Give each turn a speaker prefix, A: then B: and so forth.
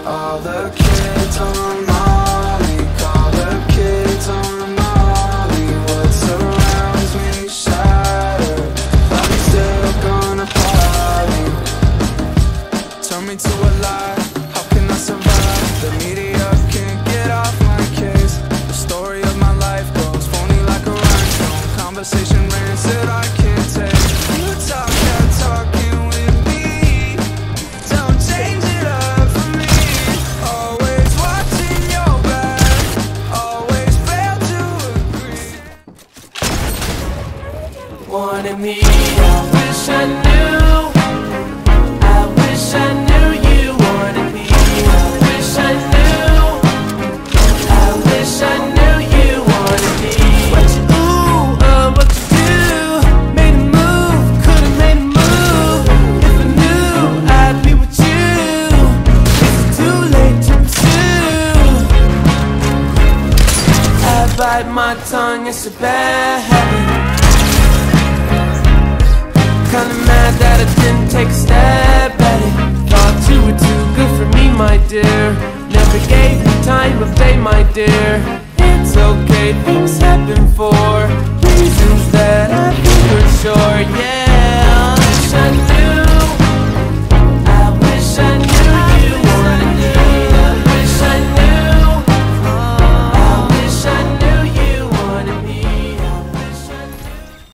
A: All the kids on Molly, call the kids on Molly. What surrounds me shattered, but I'm still gonna party. Turn me to a lie, how can I survive? The media can't get off my case. The story of my life goes phony like a rhinestone. Conversation rants that I can't take. You talk that talking with me, don't change it up for me. Always watching your back, always fail to agree. Wanted me, I wish I knew. I wish I knew you wanted me. I wish I knew. I wish I knew you wanted me. What you what you do? Made a move, could've made a move. If I knew I'd be with you, it's too late to pursue. I bite my tongue, it's a bad habit. Kinda mad that I didn't take a stab at it. Thought you were too good for me, my dear. Never gave me time of day, my dear. It's okay, things happen for reasons that I think are sure. Yeah, I wish I knew.